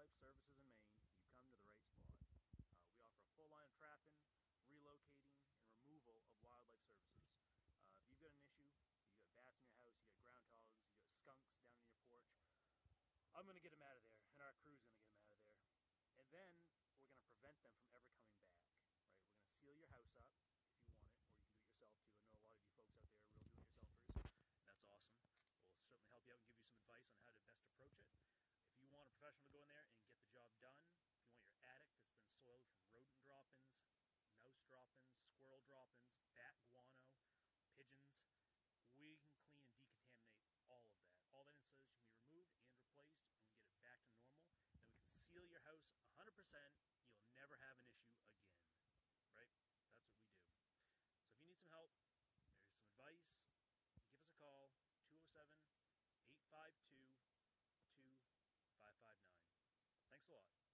Wildlife Services in Maine, you've come to the right spot. We offer a full line of trapping, relocating, and removal of wildlife services. If you've got an issue, you got bats in your house, you got groundhogs, you got skunks down in your porch, I'm going to get them out of there, and our crew's going to get them out of there. And then we're going to prevent them from ever coming back. Right? We're going to seal your house up if you want it, or you can do it yourself too. I know a lot of you folks out there are real do-it-yourselfers. That's awesome. We'll certainly help you out and give you some advice on how to best approach it. If you want a professional to go in there and get the job done, if you want your attic that's been soiled from rodent droppings, mouse droppings, squirrel droppings, bat guano, pigeons, we can clean and decontaminate all of that. All that instead can be removed and replaced, and we get it back to normal. Then we can seal your house 100%. You'll never have an issue again. Right? That's what we do. So if you need some help, there's some advice, give us a call, 207-852-2559. Thanks a lot.